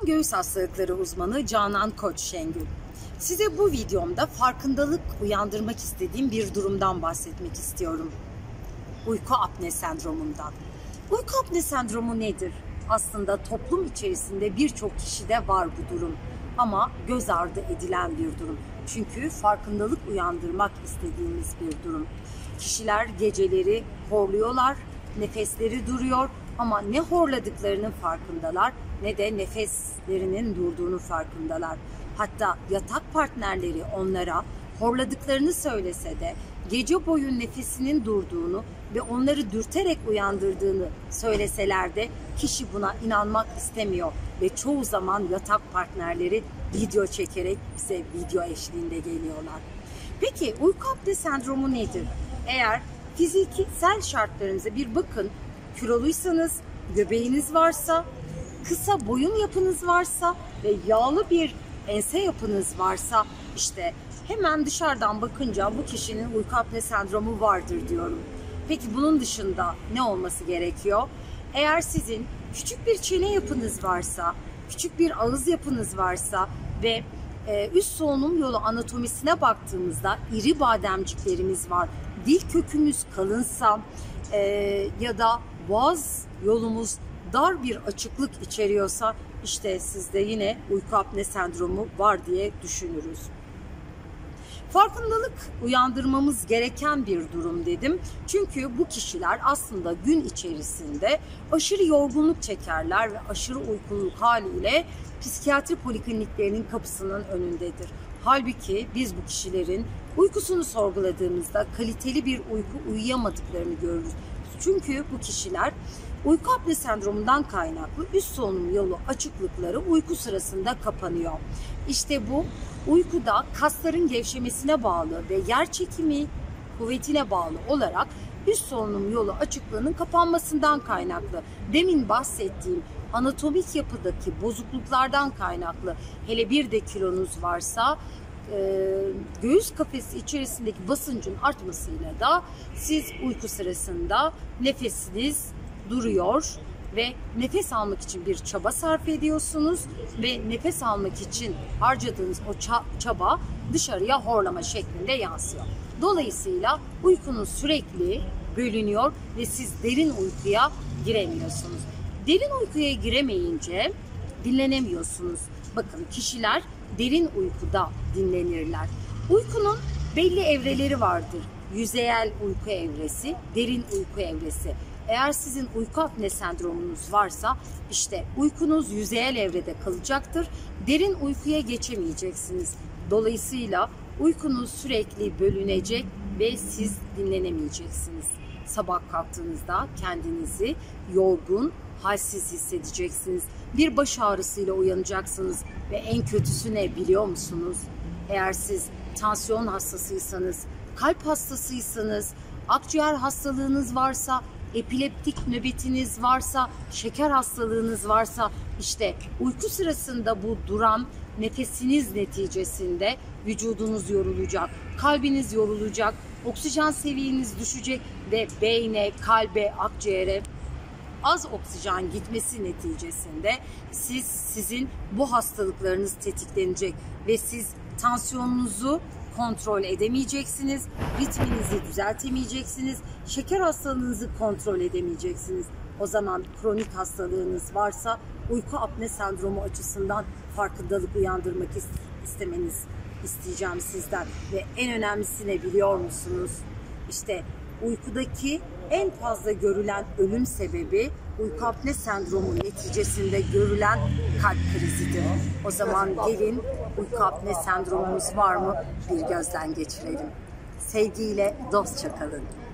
göğüs hastalıkları uzmanı Canan Koç Şengül. Size bu videomda farkındalık uyandırmak istediğim bir durumdan bahsetmek istiyorum. Uyku apne sendromundan. Uyku apne sendromu nedir? Aslında toplum içerisinde birçok kişide var bu durum. Ama göz ardı edilen bir durum. Çünkü farkındalık uyandırmak istediğimiz bir durum. Kişiler geceleri horluyorlar, nefesleri duruyor ama ne horladıklarının farkındalar ne de nefeslerinin durduğunu farkındalar. Hatta yatak partnerleri onlara horladıklarını söylese de gece boyu nefesinin durduğunu ve onları dürterek uyandırdığını söyleseler de kişi buna inanmak istemiyor ve çoğu zaman yatak partnerleri video çekerek bize video eşliğinde geliyorlar. Peki uyku apne sendromu nedir? Eğer fiziksel şartlarınıza bir bakın, kiloluysanız, göbeğiniz varsa, kısa boyun yapınız varsa ve yağlı bir ense yapınız varsa işte hemen dışarıdan bakınca bu kişinin uyku apne sendromu vardır diyorum. Peki bunun dışında ne olması gerekiyor? Eğer sizin küçük bir çene yapınız varsa, küçük bir ağız yapınız varsa ve üst solunum yolu anatomisine baktığımızda iri bademciklerimiz var, dil kökümüz kalınsa ya da boğaz yolumuz dar bir açıklık içeriyorsa işte sizde yine uyku apne sendromu var diye düşünürüz. Farkındalık uyandırmamız gereken bir durum dedim. Çünkü bu kişiler aslında gün içerisinde aşırı yorgunluk çekerler ve aşırı uykuluk haliyle psikiyatri polikliniklerinin kapısının önündedir. Halbuki biz bu kişilerin uykusunu sorguladığımızda kaliteli bir uyku uyuyamadıklarını görürüz. Çünkü bu kişiler uyku apne sendromundan kaynaklı üst solunum yolu açıklıkları uyku sırasında kapanıyor. İşte bu uykuda kasların gevşemesine bağlı ve yer çekimi kuvvetine bağlı olarak üst solunum yolu açıklığının kapanmasından kaynaklı. Demin bahsettiğim anatomik yapıdaki bozukluklardan kaynaklı, hele bir de kilonuz varsa göğüs kafesi içerisindeki basıncın artmasıyla da siz uyku sırasında nefesiniz duruyor ve nefes almak için bir çaba sarf ediyorsunuz ve nefes almak için harcadığınız o çaba dışarıya horlama şeklinde yansıyor. Dolayısıyla uykunuz sürekli bölünüyor ve siz derin uykuya giremiyorsunuz. Derin uykuya giremeyince dinlenemiyorsunuz. Bakın kişiler derin uykuda dinlenirler. Uykunun belli evreleri vardır. Yüzeyel uyku evresi, derin uyku evresi. Eğer sizin uyku apne sendromunuz varsa işte uykunuz yüzeyel evrede kalacaktır. Derin uykuya geçemeyeceksiniz. Dolayısıyla uykunuz sürekli bölünecek ve siz dinlenemeyeceksiniz. Sabah kalktığınızda kendinizi yorgun, halsiz hissedeceksiniz. Bir baş ağrısıyla uyanacaksınız ve en kötüsü ne biliyor musunuz? Eğer siz tansiyon hastasıysanız, kalp hastasıysanız, akciğer hastalığınız varsa, epileptik nöbetiniz varsa, şeker hastalığınız varsa işte uyku sırasında bu duran nefesiniz neticesinde vücudunuz yorulacak, kalbiniz yorulacak, oksijen seviyeniz düşecek ve beyne, kalbe, akciğere az oksijen gitmesi neticesinde sizin bu hastalıklarınız tetiklenecek ve siz tansiyonunuzu kontrol edemeyeceksiniz, ritminizi düzeltemeyeceksiniz, şeker hastalığınızı kontrol edemeyeceksiniz. O zaman kronik hastalığınız varsa uyku apne sendromu açısından farkındalık uyandırmak istemeniz isteyeceğim sizden. Ve en önemlisi ne biliyor musunuz? İşte uykudaki en fazla görülen ölüm sebebi uyku apne sendromu neticesinde görülen kalp krizidir. O zaman gelin uyku apne sendromumuz var mı bir gözden geçirelim. Sevgiyle dostça kalın.